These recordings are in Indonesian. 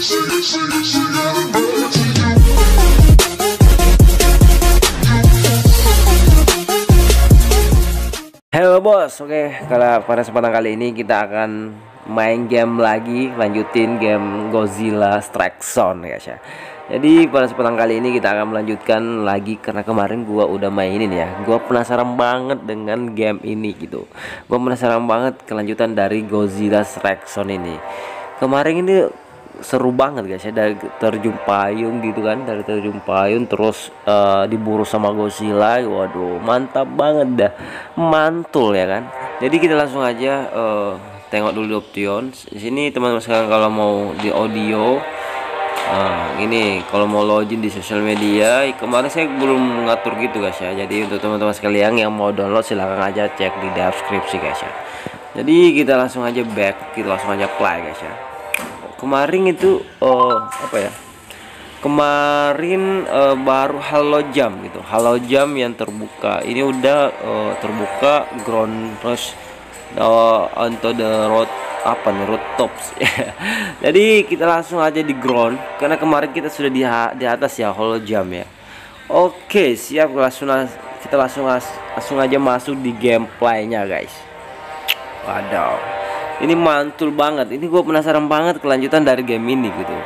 Halo bos, oke, kalau pada kesempatan kali ini kita akan main game lagi, lanjutin game Godzilla Strike Zone guys ya. Jadi pada kesempatan kali ini kita akan melanjutkan lagi karena kemarin gua udah mainin ya. Gua penasaran banget dengan game ini gitu. Gua penasaran banget kelanjutan dari Godzilla Strike Zone ini. Kemarin ini seru banget guys ya, dari terjun payung gitu kan, dari terjun payung terus diburu sama Godzilla. Waduh, mantap banget dah, mantul ya kan. Jadi kita langsung aja tengok dulu di option di sini teman-teman sekalian. Kalau mau di audio ini, kalau mau login di sosial media kemarin saya belum ngatur gitu guys ya. Jadi untuk teman-teman sekalian yang mau download silahkan aja cek di deskripsi guys ya. Jadi kita langsung aja back, kita langsung aja play guys ya. Kemarin itu apa ya, kemarin baru halo jam gitu, halo jam yang terbuka. Ini udah terbuka ground rush onto the road, apa nih, rooftops. Jadi kita langsung aja di ground karena kemarin kita sudah di atas ya, halo jam ya. Oke siap, kita langsung aja masuk di gameplaynya guys. Waduh, ini mantul banget. Ini gue penasaran banget kelanjutan dari game ini gitu.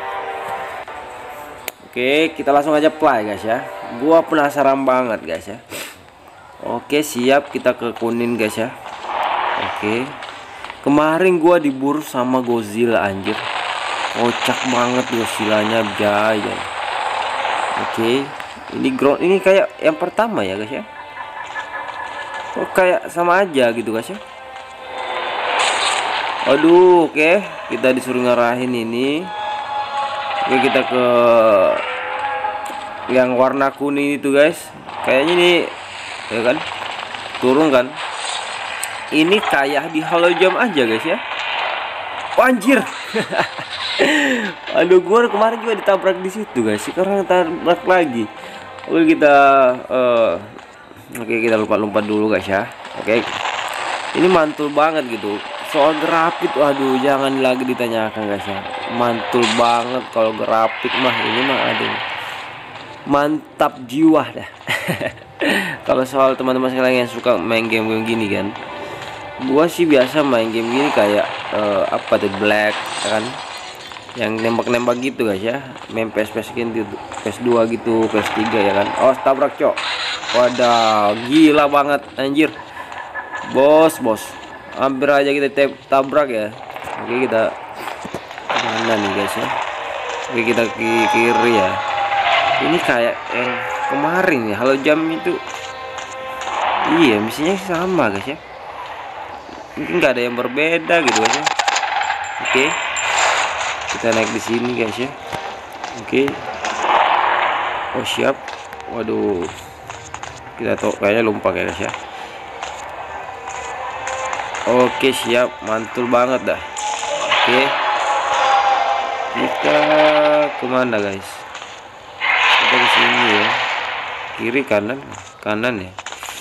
Oke, kita langsung aja play guys ya. Gua penasaran banget guys ya. Oke siap, kita ke kuning guys ya. Oke, kemarin gua diburu sama Godzilla anjir. Kocak banget Godzillanya jaya. Oke, ini ground ini kayak yang pertama ya guys ya. Oh, kayak sama aja gitu guys ya. Aduh, oke, kita disuruh ngarahin ini. Oke, kita ke yang warna kuning itu guys. Kayaknya ini ya kan, turun kan. Ini kayak di halo jam aja guys ya. Oh, anjir. Aduh, gua kemarin juga ditabrak di situ guys. Sekarang tabrak lagi. Oke, kita lompat dulu guys ya. Oke, ini mantul banget gitu. Soal grafik, waduh, jangan lagi ditanyakan guys ya. Mantul banget kalau grafik mah, ini mah aduh, mantap jiwa dah. Kalau soal teman-teman sekalian yang suka main game gini kan, gua sih biasa main game gini kayak apa tuh, Black kan, yang nembak-nembak gitu guys ya. Main PS gitu, PS2 gitu, PS3 ya kan. Oh, tabrak cok. Waduh, gila banget anjir. Bos, hampir aja kita tabrak ya. Oke, kita mana nih guys ya. Oke, kita kiri ya. Ini kayak yang kemarin ya, halo jam itu. Iya, misinya sama guys ya. Mungkin nggak ada yang berbeda gitu guys ya. Oke, kita naik di sini guys ya. Oke, oh siap. Waduh, kita tuh kayaknya lupa ya guys ya. Oke siap, mantul banget dah. Oke, kita kemana guys? Kita ke sini ya, kiri kanan ya.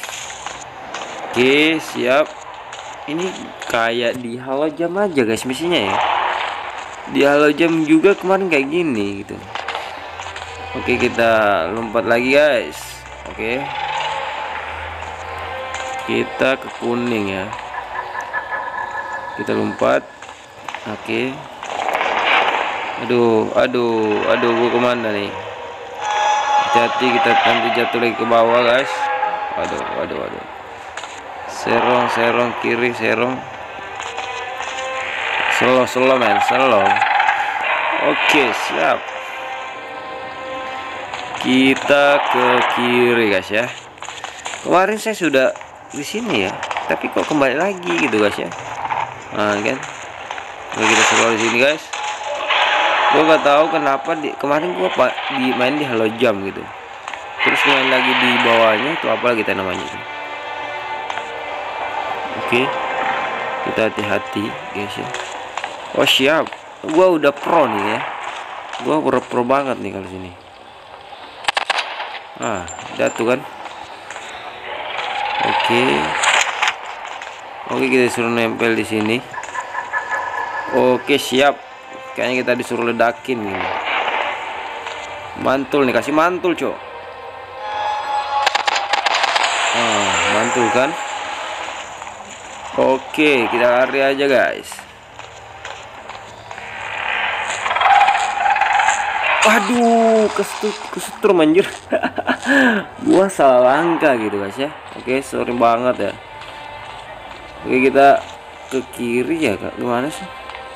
Oke siap. Ini kayak di halo jam aja guys misinya ya. Di halo jam juga kemarin kayak gini gitu. Oke, kita lompat lagi guys. Oke, kita ke kuning ya. Kita lompat. Oke. Aduh, gua kemana nih? Hati-hati, kita nanti jatuh lagi ke bawah guys. Waduh. Serong kiri, serong. Slow men, slow. Oke, siap. Kita ke kiri guys ya. Kemarin saya sudah di sini ya, tapi kok kembali lagi gitu guys ya. Nah kan, kita selalu di sini guys. Gua nggak tahu kenapa kemarin gua main di halo jam gitu, terus main lagi di bawahnya itu apa kita namanya itu. Oke, kita hati-hati guys ya. Oh siap, gua udah pro nih ya. Gua pro banget nih kalau sini. Jatuh kan. Oke, kita suruh nempel di sini. Oke siap, Kayaknya kita disuruh ledakin gini. Mantul nih, kasih mantul cok. Mantul kan. Oke, kita lari aja guys. Waduh, kesetrum anjir. Gua salah langkah gitu guys ya. Oke, sorry banget ya. Oke, kita ke kiri ya kak, gimana sih?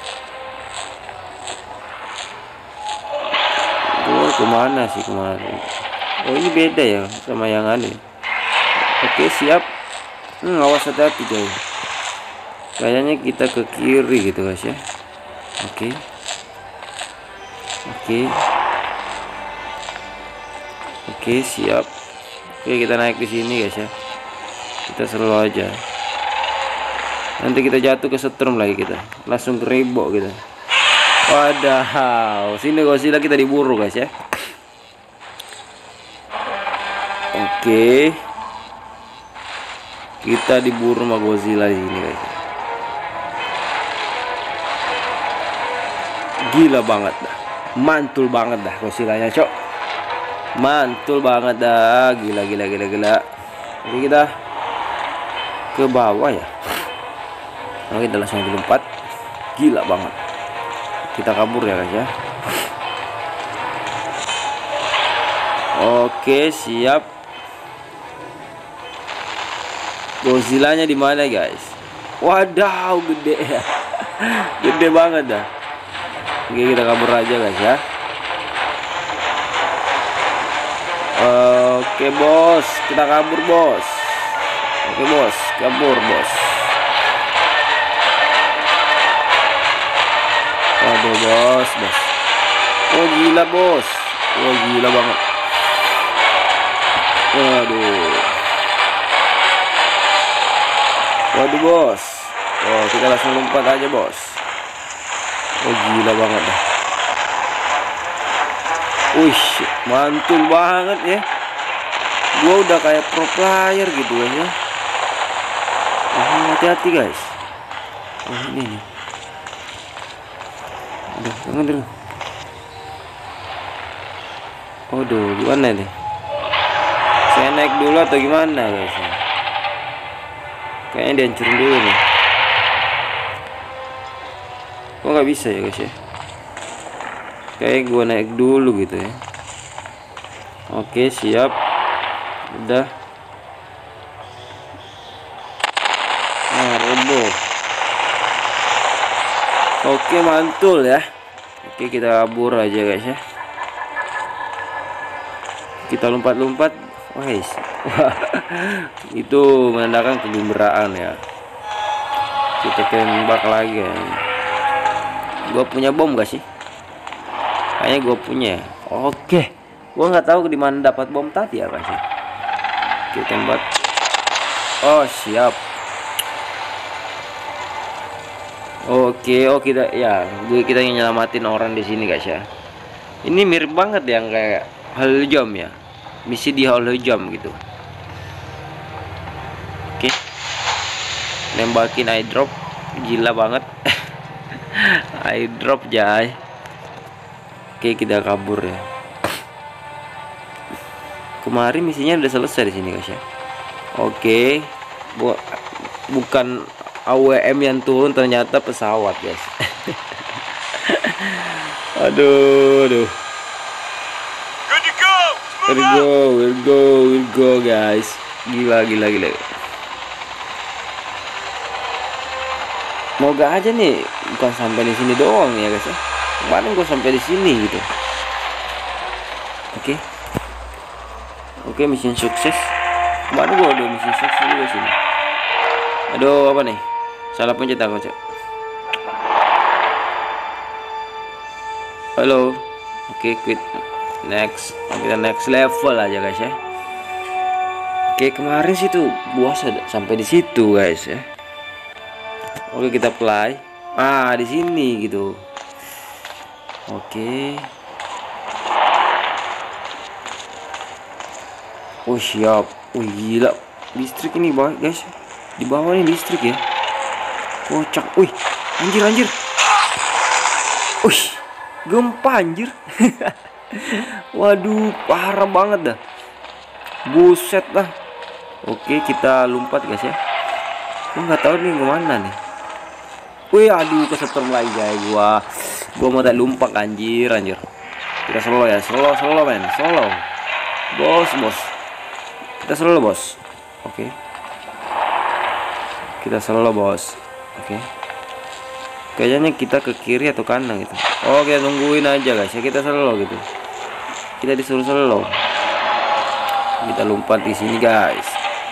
Gua kemana sih kemarin? Oh, ini beda ya sama yang aneh. Oke, siap. Awas, hati-hati coy. Kayaknya kita ke kiri gitu guys ya. Oke. Oke, siap. Oke, kita naik di sini guys ya. Kita slow aja. Nanti kita jatuh ke setrum lagi, kita langsung ke rebok gitu. Wadaw, sini Godzilla kita diburu guys ya. Oke. Kita diburu sama Godzilla di sini guys. Gila banget dah. Mantul banget dah Godzilla-nya, cok. Mantul banget dah. Gila. Jadi kita ke bawah ya. Oke, kita langsung lompat. Gila banget. Kita kabur ya guys ya. Oke, siap. Godzilla-nya di mana guys? Wadaw, gede ya. Gede banget dah. Oke, kita kabur aja guys ya. Oke bos, kita kabur bos. Oke bos, kabur bos. Waduh bos. Oh gila bos. Oh gila banget. Waduh bos. Oh, kita langsung lompat aja bos. Oh gila banget dah. Wih, mantul banget ya. Gua udah kayak pro player gitu ya. Hati-hati guys. Oh ini nih. Aduh, jangan dulu. Waduh, gimana nih? Saya naik dulu atau gimana guys? Kayaknya dihancurin dulu nih. Kok nggak bisa ya guys ya? Kayak gua naik dulu gitu ya. Oke, siap. Udah. Roboh. Oke, mantul ya. Oke, kita kabur aja guys ya. Kita lompat-lompat. Wah, itu menandakan kegembiraan ya. Kita tembak lagi ya. Gua punya bom gak sih? Kayaknya gue punya. Oke, gue nggak tahu di mana dapat bom tadi ya guys. Kita tembak. Oh siap. Oke, kita ya, kita nyelamatin orang di sini guys ya. Ini mirip banget yang kayak Helljam ya. Misi di Helljam gitu. Oke. Nembakin eye drop, gila banget. Eye drop jay. Oke, kita kabur ya. Kemarin misinya udah selesai di sini guys ya. Oke, bukan AWM yang turun, ternyata pesawat guys. Aduh. We'll go guys. Gila. Moga aja nih bukan sampai di sini doang ya guys ya. Kemarin gue sampai di sini gitu. Oke, mission sukses. Kemarin gue udah mission sukses juga sini. Aduh, apa nih? Salah pencet aku cek. Halo. Oke, quit. Next. Kita next level aja guys ya. Oke, kemarin sih tuh buas sampai di situ guys ya. Oke, kita play. Di sini gitu. Oke. Oh siap. Gila. Listrik ini guys. Di bawah ini listrik ya. Kocak. Anjir. Wih. Gempa anjir. Waduh, parah banget dah. Buset dah. Oke, kita lompat guys ya. Gua nggak tahu nih kemana nih. Wih, aduh, kesetrum lagi guys. Gua mau tak lompat anjir. Kita slow ya, slow men, slow. Bos. Kita slow bos. Oke. Kita slow bos. Oke. Kayaknya kita ke kiri atau kanan gitu. Oh, kita tungguin aja guys ya, kita slow gitu. Kita disuruh slow. Kita lompat di sini guys.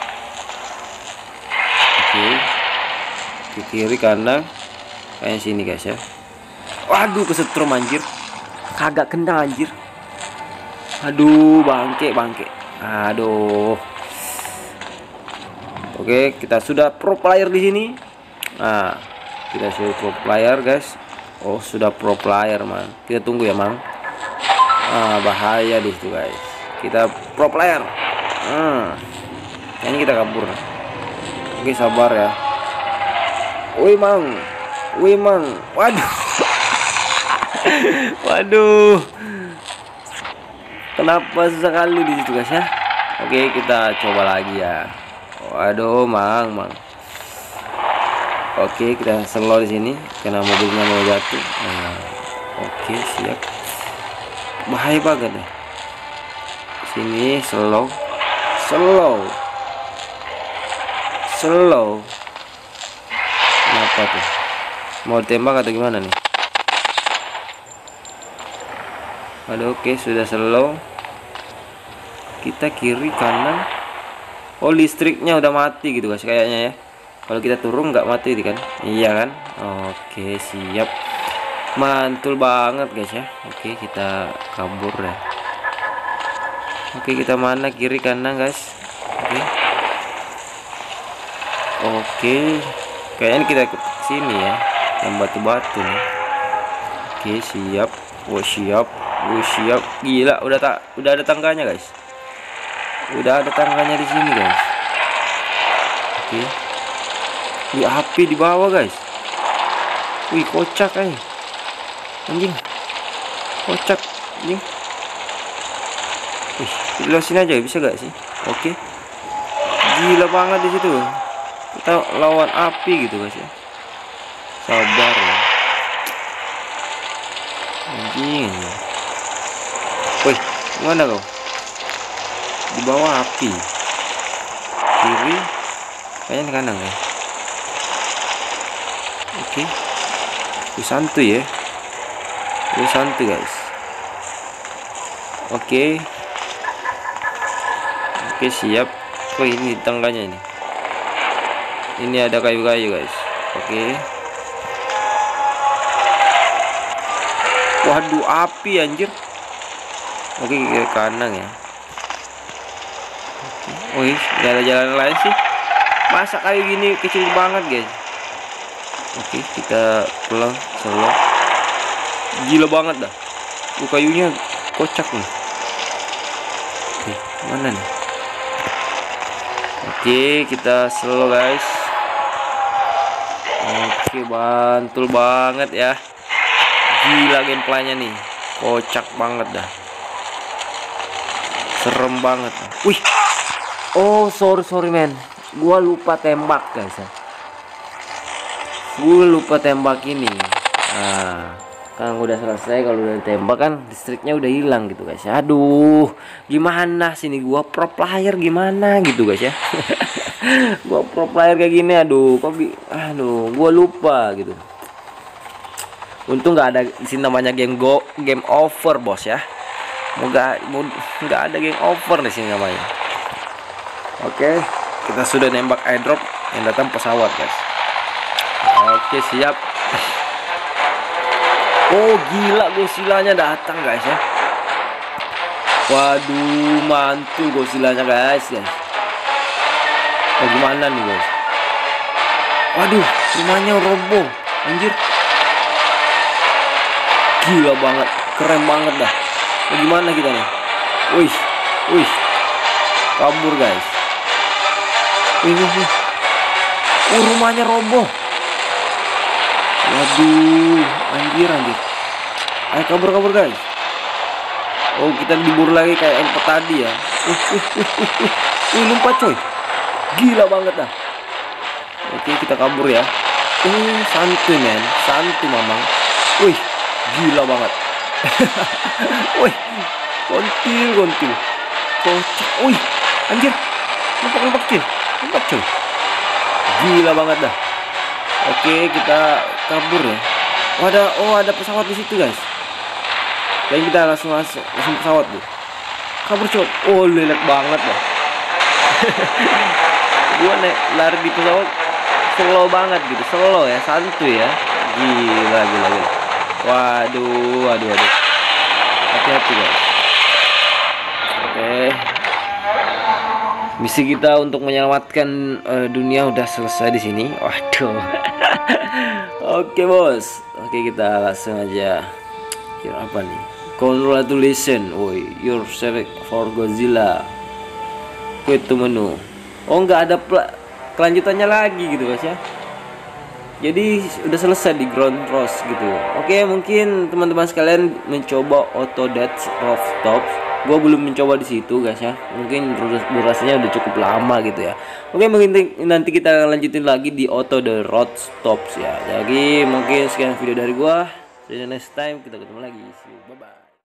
Oke. Ke kiri kanan. Kayak sini guys ya. Waduh, kesetrum anjir. Kagak kena anjir. Aduh, bangke. Aduh. Oke, kita sudah pro player di sini. Nah, kita sudah pro player guys. Oh, sudah pro player man. Kita tunggu ya mang. Bahaya di situ guys. Kita pro player. Ini kita kabur. Oke, sabar ya. Wih mang. Waduh. Waduh. Kenapa susah kali di situ guys ya? Oke, kita coba lagi ya. Waduh, mang. Oke, kita slow di sini karena mobilnya mau jatuh. Oke, siap. Bahaya banget deh. Sini slow. Kenapa tuh? Mau tembak atau gimana nih? Aduh, oke, sudah slow. Kita kiri kanan. Oh, listriknya udah mati gitu guys kayaknya ya. Kalau kita turun nggak mati kan? Iya kan? Oke, siap. Mantul banget guys ya. Oke, kita kabur ya. Oke, kita mana, kiri kanan guys. Oke, kayaknya kita ke sini ya, yang batu-batu nih. Oke, siap. Siap. Gila, udah ada tangganya guys. Udah ada tangganya di sini guys. Oke. Wih, api di bawah guys. Wih, kocak anjing. Kocak anjing. Wih, losin aja bisa gak sih? Oke. Gila banget di situ. Kita lawan api gitu guys ya. Sabar ya. Anjing. Wih, mana kau? Di bawah api. Kiri. Kayaknya di kanan ya. Oke. Santuy ya. Santuy guys. Oke, siap. Oh, ini tangganya ini. Ini ada kayu-kayu guys. Oke. Waduh, api anjir. Oke, ke kanan ya. Wih, gak ada jalan lain sih. Masa kayu gini kecil banget guys. Oke, kita pulang slow. Gila banget dah. Kayunya kocak nih. Oke, mana nih? Oke, kita slow guys. Oke, mantul banget ya. Gila gameplaynya nih. Kocak banget dah. Serem banget. Wih. Oh, sorry men. Gua lupa tembak guys ya. Gua lupa tembak ini. Nah, kan udah selesai. Kalau udah tembak kan listriknya udah hilang gitu guys. Aduh, gimana sini gua pro player gimana gitu guys ya. Gua pro player kayak gini, aduh gua lupa gitu. Untung nggak ada di sini namanya game over bos ya. Nggak ada game over di sini namanya. Oke, kita sudah nembak airdrop yang datang pesawat guys. Oke, siap. Oh, gila, Godzilla-nya datang guys ya. Waduh, mantul Godzilla-nya guys. Oh, gimana nih guys? Waduh, rumahnya roboh anjir. Gila banget, keren banget dah. Oh, gimana kita nih? Wih, kabur guys. Wih. Rumahnya roboh. Waduh, anjir. Ayo kabur guys. Oh, kita diburu lagi kayak empat tadi ya. Lompat coy. Gila banget dah. Oke, kita kabur ya. Santuy men, santuy mamang. Wih, gila banget. Wih, kontil. Kocak. Wih, anjir. Lompat coy. Gila banget dah. Oke, kita kabur ya. Ada pesawat di situ guys. Dan kita langsung pesawat tuh. Kabur coy. Oh, lelek banget dah. Gua lari di pesawat slow banget gitu, slow ya, santuy ya. Gila. Waduh. Hati-hati guys. Oke. Misi kita untuk menyelamatkan dunia udah selesai di sini. Waduh. Oke bos. Oke, kita langsung aja. Kira apa nih? Congratulations, woi, you're select for Godzilla. Quit to menu. Oh, nggak ada kelanjutannya lagi gitu guys ya. Jadi udah selesai di ground cross gitu. Oke, mungkin teman-teman sekalian mencoba auto death rooftop. Gua belum mencoba di situ guys ya. Mungkin durasinya udah cukup lama gitu ya. Oke, mungkin nanti kita lanjutin lagi di auto the road stops ya. Jadi mungkin sekian video dari gua. See you next time, kita ketemu lagi. See you. Bye bye.